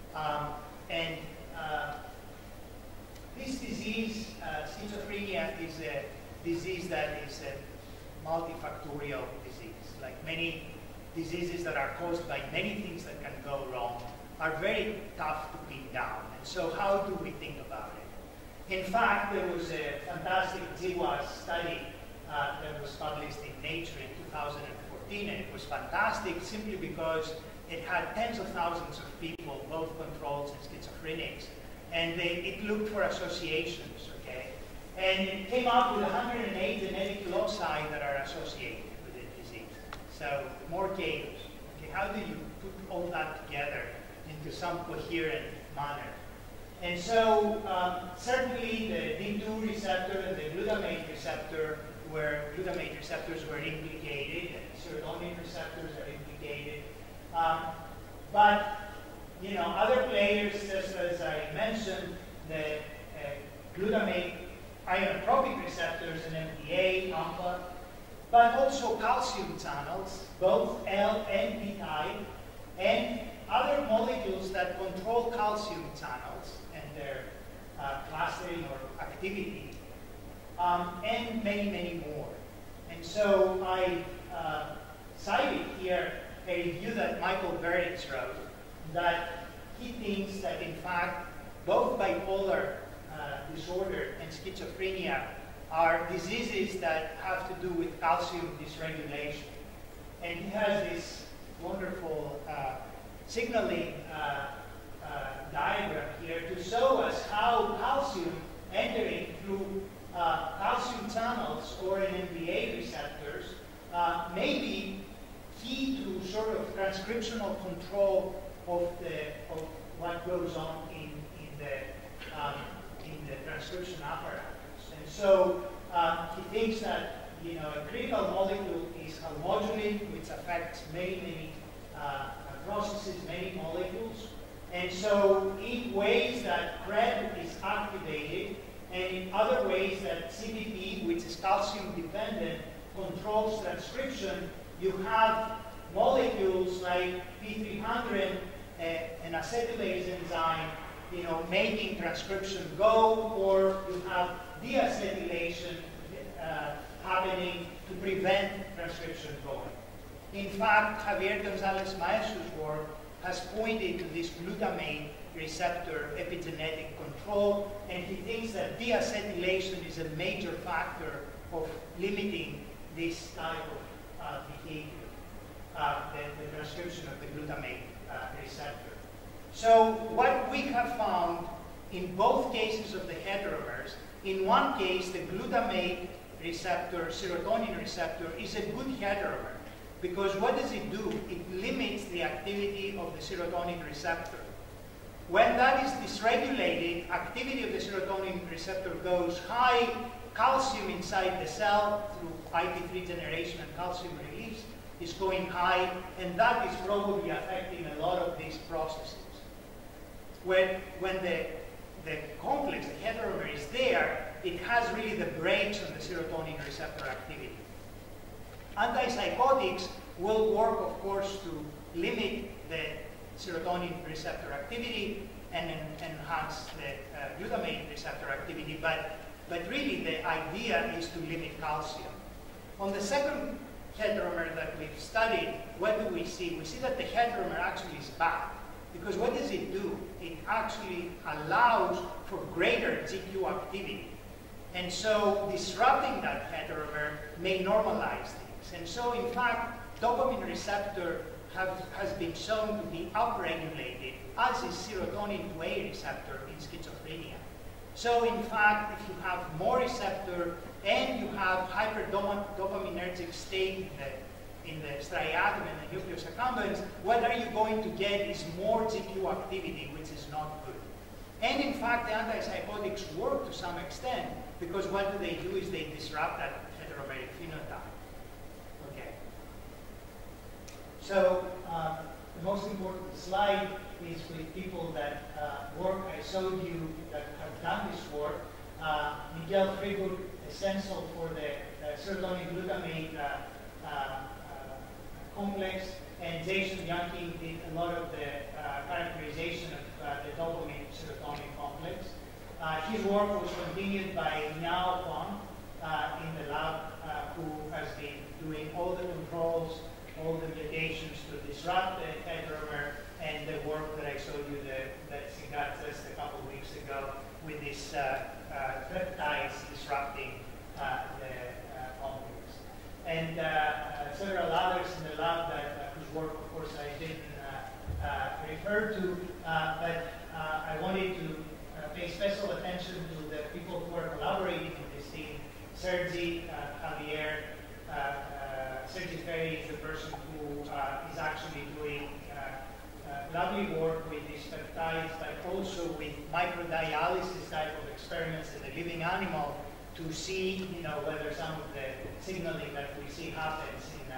This disease, schizophrenia, is a disease that is a multifactorial disease. Like many diseases that are caused by many things that can go wrong, are very tough to pin down. And so how do we think about it? In fact, there was a fantastic GWAS study that was published in Nature in 2014, and it was fantastic simply because it had tens of thousands of people, both controls and schizophrenics, and it looked for associations, okay? And it came up with 108 genetic loci that are associated with the disease. So more cases. Okay, how do you put all that together into some coherent manner? And so certainly the D2 receptor and the glutamate receptor, where glutamate receptors were implicated, and serotonin receptors are implicated. But you know, other players, just as I mentioned, the glutamate ionotropic receptors and MPA, AMPA, but also calcium channels, both L and P type, and other molecules that control calcium channels and their clustering or activity, and many, many more. And so I cited here a review that Michael Berens wrote, that he thinks that in fact both bipolar disorder and schizophrenia are diseases that have to do with calcium dysregulation. And he has this wonderful signaling diagram here to show us how calcium entering through calcium channels or in MPA receptors may be key to sort of transcriptional control of what goes on in the transcription apparatus. And so he thinks that, you know, a critical molecule is halmodulin, which affects many processes, many molecules. And so in ways that CREB is activated, and in other ways that CBP, which is calcium dependent, controls transcription, you have molecules like P300, an acetylase enzyme, you know, making transcription go, or you have deacetylation happening to prevent transcription going. In fact, Javier González Maesu's work has pointed to this glutamate receptor epigenetic control, and he thinks that deacetylation is a major factor of limiting this type of behavior, the transcription of the glutamate receptor. So what we have found in both cases of the heteromers, in one case, the glutamate receptor, serotonin receptor, is a good heteromer, because what does it do? It limits the activity of the serotonin receptor. When that is dysregulated, activity of the serotonin receptor goes high, calcium inside the cell through IP3 generation and calcium release is going high, and that is probably affecting a lot of these processes. When the complex, the heteromer, is there, it has really the brakes on the serotonin receptor activity. Antipsychotics will work, of course, to limit the serotonin receptor activity and enhance the glutamate receptor activity, but really the idea is to limit calcium. On the second heteromer that we've studied, what do we see? We see that the heteromer actually is bad, because what does it do? It actually allows for greater GQ activity. And so disrupting that heteromer may normalize things. And so in fact, dopamine receptor has been shown to be upregulated, as is serotonin 2A receptor in schizophrenia. So in fact, if you have more receptor and you have hyperdopaminergic state in the striatum and the nucleus accumbens, what are you going to get is more GQ activity, which is not good. And in fact, the antipsychotics work to some extent, because what they do is they disrupt that heteromeric phenotype. Okay. So the most important slide is with people that work. I showed you that have done this work. Miguel Friburg, essential for the serotonin glutamate complex, and Jason Yanking did a lot of the characterization of the dopamine serotonin complex. His work was continued by Miao Huang in the lab, who has been doing all the controls, all the mutations to disrupt the heteromer, and the work that I showed you that he got just a couple of weeks ago with these peptides disrupting the complex. And several others in the lab whose work, of course, I didn't refer to, but I wanted to pay special attention to the people who are collaborating in this team. Sergi Javier, Sergi Ferry is the person who is actually doing lovely work with these peptides, but also with microdialysis type of experiments in the living animal to see, whether some of the signaling that we see happens in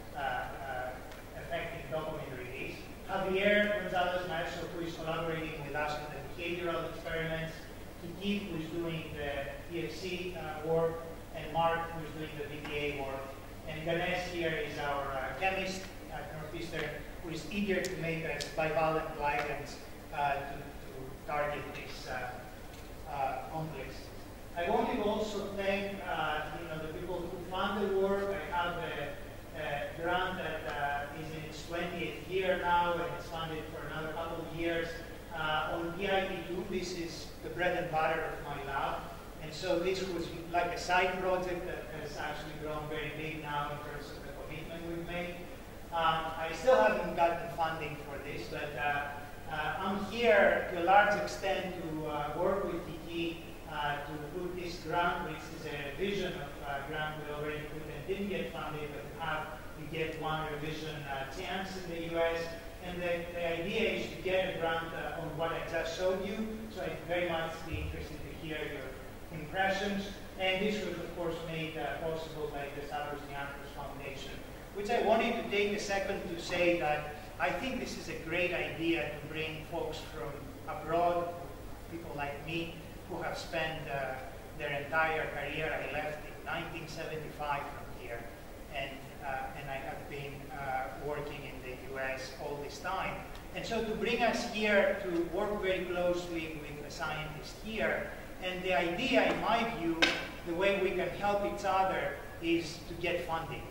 affecting dopamine release. Javier Gonzalez Maestro, who is collaborating with us in the behavioral experiments, Kiki, who is doing the EFC work, and Mark, who is doing the BPA work. And Ganesh here is our chemist at Northeastern, who is eager to make us bivalent ligands to target this complex. I want to also thank the people who fund the work. I have a grant that is in its 20th year now, and it's funded for another couple of years. On PIP2, this is the bread and butter of my lab. And so this was like a side project that has actually grown very big now in terms of the commitment we've made. I still haven't gotten funding for this, but I'm here to a large extent to work with Kiki to put this grant, which is a revision of a grant we already put and didn't get funded, but we get one revision chance in the US. And the idea is to get a grant on what I just showed you, so I'd very much be interested to hear your impressions. And this was, of course, made possible by the Stavros Niarchos Foundation, which I wanted to take a second to say that I think this is a great idea to bring folks from abroad, people like me, who have spent their entire career. I left in 1975 from here, and I have been working in the US all this time. And so to bring us here to work very closely with the scientists here, and the idea, in my view, the way we can help each other is to get funding.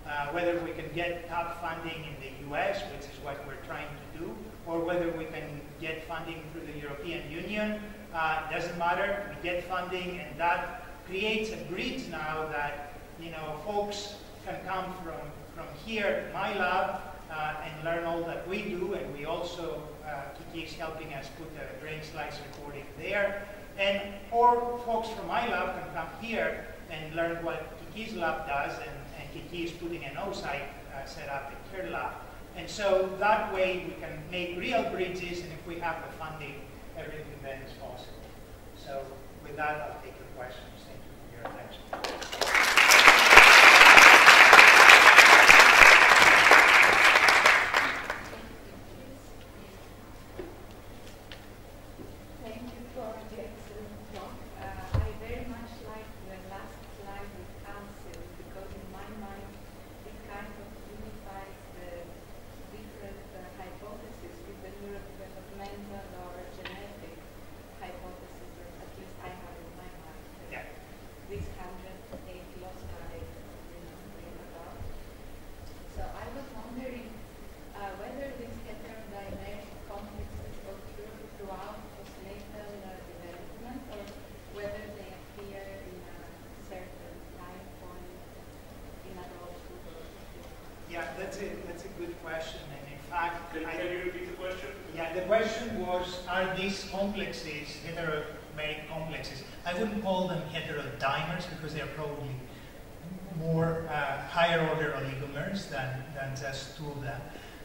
whether we can get top funding in the US, which is what we're trying to do, or whether we can get funding through the European Union. Doesn't matter, we get funding, and that creates a bridge now that, you know, folks can come from here, my lab, and learn all that we do, and we also, Kiki is helping us put a brain slice recording there, or folks from my lab can come here and learn what Kiki's lab does, and Kiki is putting an oocyte set up in her lab. And so that way we can make real bridges, and if we have the funding, everything then is possible. So with that, I'll take your questions. Thank you for your attention. That's a good question, and in fact... Can you repeat the question? Yeah, the question was, are these complexes, heteromeric complexes, I wouldn't call them heterodimers because they're probably more higher order oligomers than just two of them.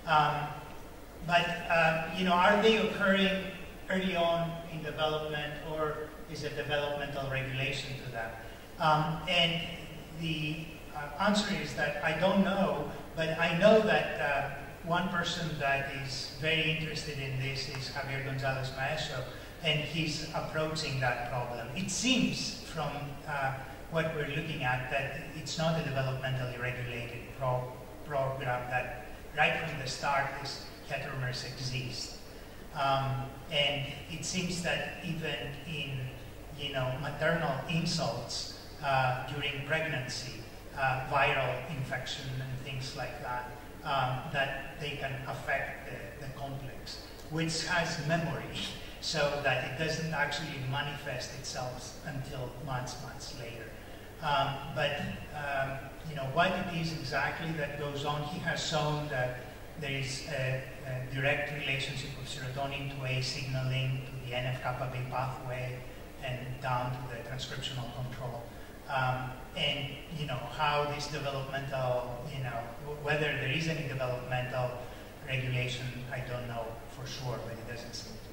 You know, are they occurring early on in development, or is it developmental regulation to that? And the answer is that I don't know, but I know that one person that is very interested in this is Javier Gonzalez Maestro, and he's approaching that problem. It seems from what we're looking at that it's not a developmentally regulated program, that right from the start these heteromers exist. And it seems that even in, you know, maternal insults during pregnancy, viral infection and things like that, that they can affect the complex, which has memory, so that it doesn't actually manifest itself until months later. You know, what it is exactly that goes on, he has shown that there is a direct relationship of serotonin to A signaling, to the NF-kappa B pathway, and down to the transcriptional control. And, you know, how this developmental, you know, whether there is any developmental regulation, I don't know for sure, but it doesn't seem to be.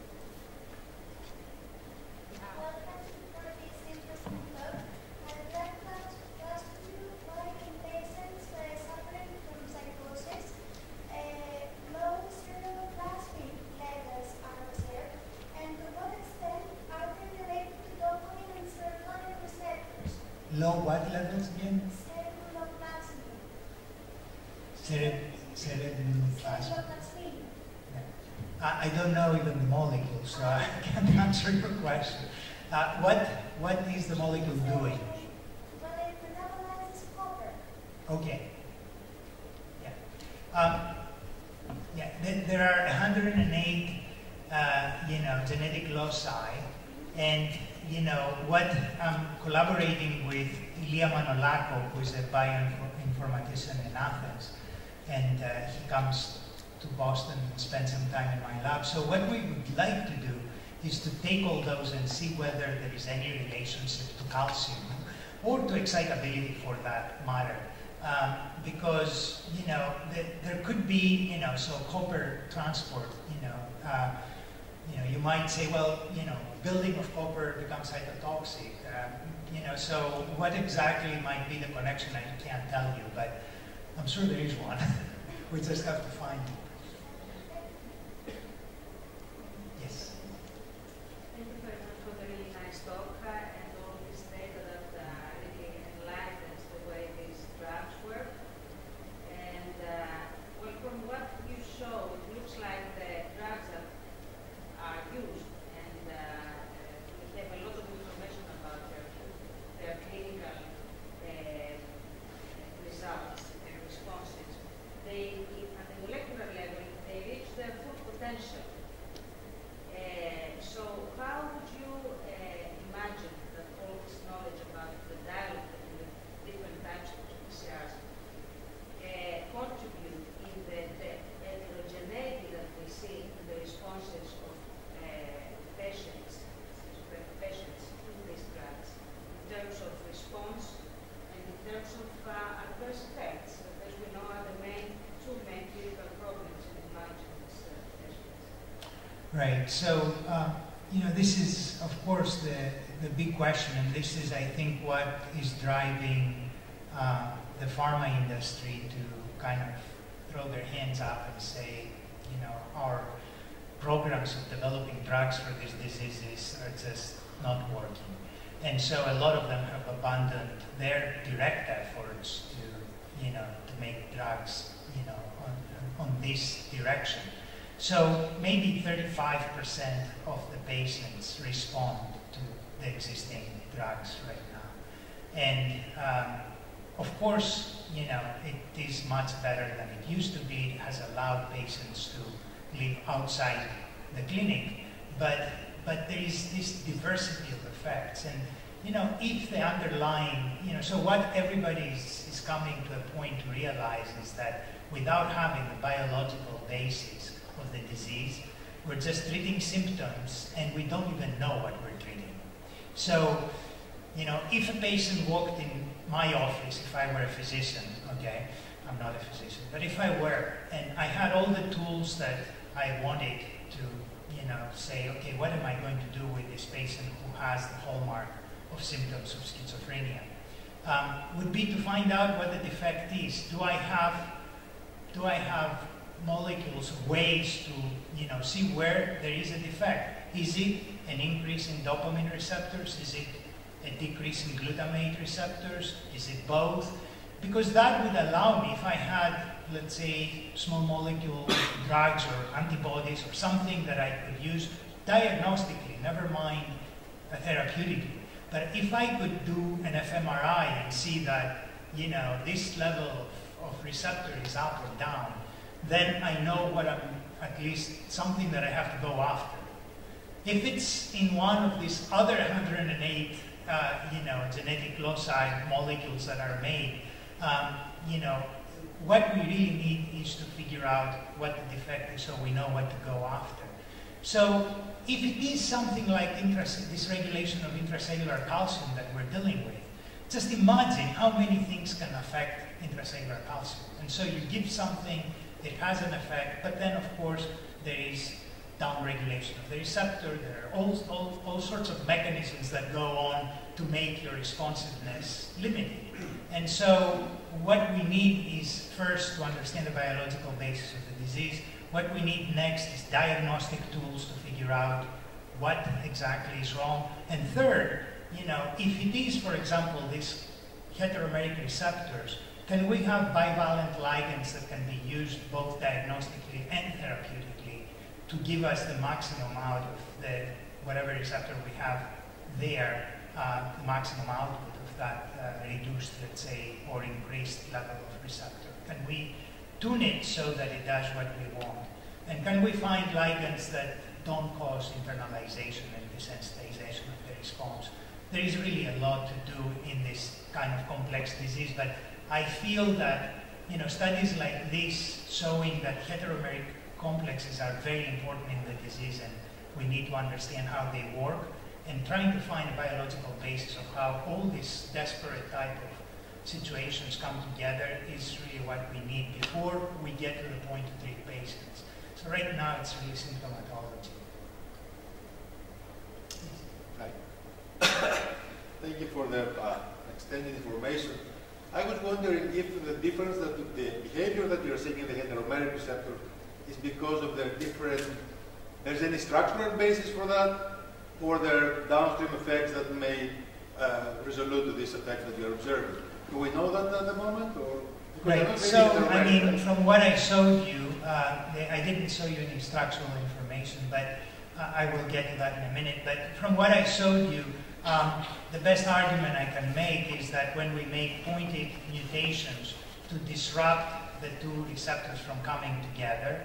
Low what levels again? Ceruloplasmin. I don't know even the molecule, so I can't answer your question. What is the molecule doing? Well, it metabolizes copper. Okay. Yeah. There are 108, you know, genetic loci, and you know what I'm collaborating with Ilya Manolako, who is a bioinformatician in Athens, and he comes to Boston and spend some time in my lab. So what we would like to do is to take all those and see whether there is any relationship to calcium or to excitability for that matter. Because, you know, there could be, you know, so copper transport, you know, you might say, well, you know, building of copper becomes cytotoxic. You know, so what exactly might be the connection, I can't tell you, but I'm sure there is one. We just have to find it. Yes? Thank you very much for the really nice talk and all this data that really enlightens the way these drugs work. And well, from what you show, it looks like the drugs that are used, and we have a lot of information about their clinical results. Right. So, this is, of course, the big question, and this is, I think, what is driving the pharma industry to kind of throw their hands up and say, our programs of developing drugs for these diseases are just not working. And so a lot of them have abandoned their direct efforts to make drugs, on this direction. So maybe 35% of the patients respond to the existing drugs right now. And of course, it is much better than it used to be. It has allowed patients to live outside the clinic, but there is this diversity of effects. And if the underlying, so what everybody is coming to a point to realize is that without having the biological basis of the disease, we're just treating symptoms and we don't even know what we're treating. So, if a patient walked in my office, if I were a physician, okay, I'm not a physician, but if I were, and I had all the tools that I wanted to, say, okay, what am I going to do with this patient who has the hallmark of symptoms of schizophrenia, would be to find out what the defect is. Do I have molecules, ways to, see where there is a defect? Is it an increase in dopamine receptors? Is it a decrease in glutamate receptors? Is it both? Because that would allow me, if I had, let's say, small molecule drugs or antibodies or something that I could use diagnostically, never mind therapeutically. But if I could do an fMRI and see that, this level of receptor is up or down, then I know what at least something that I have to go after. If it's in one of these other 108, genetic loci molecules that are made, what we really need is to figure out what the defect is so we know what to go after. So if it is something like dysregulation of intracellular calcium that we're dealing with, just imagine how many things can affect intracellular calcium. And so you give something, it has an effect, but then of course there is downregulation of the receptor. There are all sorts of mechanisms that go on to make your responsiveness limited. And so what we need is first to understand the biological basis of the disease. What we need next is diagnostic tools to figure out what exactly is wrong. And third, if it is, for example, these heteromeric receptors, can we have bivalent ligands that can be used both diagnostically and therapeutically to give us the maximum out of the whatever receptor we have there, maximum output of that reduced, let's say, or increased level of receptor? Can we tune it so that it does what we want? And can we find ligands that don't cause internalization and desensitization of the response? There is really a lot to do in this kind of complex disease, but I feel that studies like this showing that heteromeric complexes are very important in the disease, and we need to understand how they work, and trying to find a biological basis of how all these desperate type of situations come together is really what we need before we get to the point to treat patients. So right now it's really symptomatology. Right. Thank you for the extended information. I was wondering if the difference that the behavior that you're seeing in the heteromeric receptor is because of their different, there's any structural basis for that, or there are downstream effects that may resolute to this effect that you're observing. Do we know that at the moment? Or right, so I mean, from what I showed you, I didn't show you any structural information, but I will get to that in a minute. But from what I showed you, the best argument I can make is that when we make pointed mutations to disrupt the two receptors from coming together,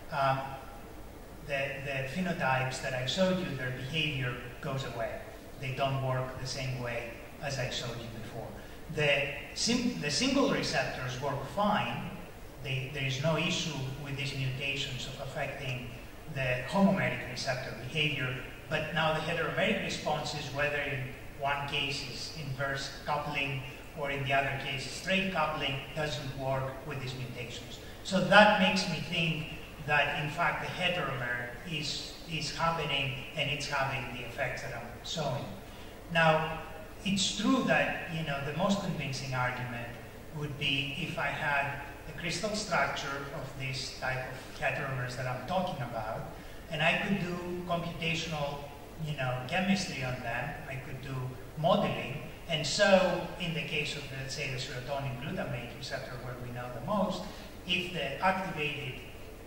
the phenotypes that I showed you, their behavior goes away. They don't work the same way as I showed you before. The single receptors work fine. There is no issue with these mutations of affecting the homomeric receptor behavior, but now the heteromeric responses, whether in one case is inverse coupling or in the other case straight coupling, doesn't work with these mutations. So that makes me think that in fact the heteromer is is happening and it's having the effects that I'm showing. Now, it's true that, you know, the most convincing argument would be if I had the crystal structure of this type of heteromers that I'm talking about, and I could do computational, you know, chemistry on them, I could do modeling, and so in the case of, let's say, the serotonin glutamate receptor where we know the most, if the activated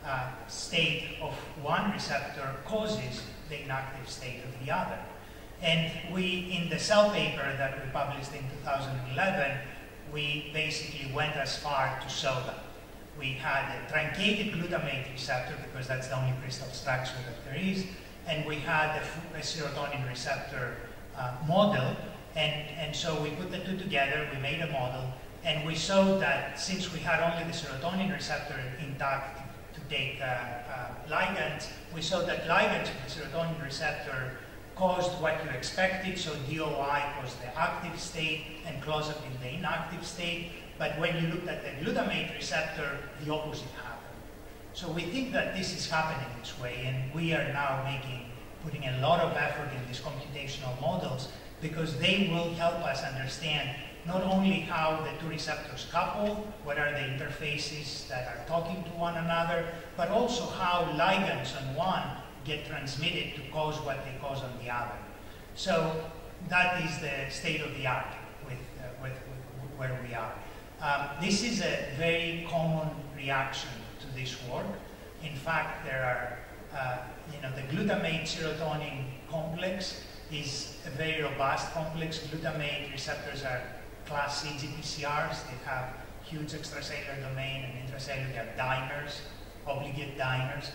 state of one receptor causes the inactive state of the other. And we, in the Cell paper that we published in 2011, we basically went as far to show that. We had a truncated glutamate receptor, because that's the only crystal structure that there is, and we had a serotonin receptor model, and so we put the two together, we made a model, and we showed that since we had only the serotonin receptor intact to take ligands, we showed that ligands with the serotonin receptor caused what you expected, so DOI caused the active state and clozapine the inactive state, but when you looked at the glutamate receptor, the opposite happened. So we think that this is happening this way, and we are now putting a lot of effort in these computational models because they will help us understand not only how the two receptors couple, what are the interfaces that are talking to one another, but also how ligands on one get transmitted to cause what they cause on the other. So that is the state of the art with where we are. This is a very common reaction to this work. In fact, there are, the glutamate serotonin complex is a very robust complex. Glutamate receptors are class C GPCRs. They have huge extracellular domain and intracellular dimers, obligate dimers.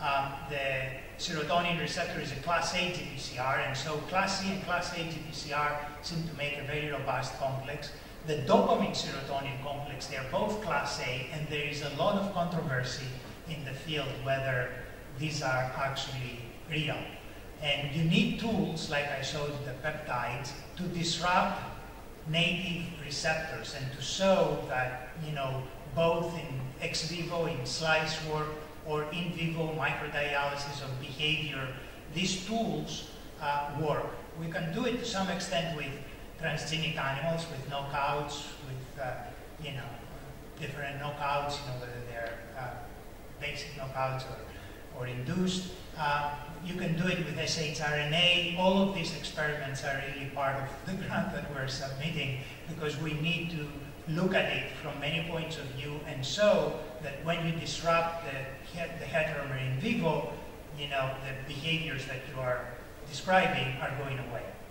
The serotonin receptor is a class A GPCR, and so class C and class A GPCR seem to make a very robust complex. The dopamine serotonin complex, they are both class A, and there is a lot of controversy in the field whether these are actually real. And you need tools, like I showed the peptides, to disrupt native receptors and to show that, both in ex vivo, in slice work, or in vivo microdialysis of behavior, these tools work. We can do it to some extent with transgenic animals, with knockouts, with different knockouts, whether they're basic knockouts or induced. You can do it with shRNA. All of these experiments are really part of the grant that we're submitting because we need to look at it from many points of view and show that when you disrupt the heteromer in vivo, the behaviors that you are describing are going away.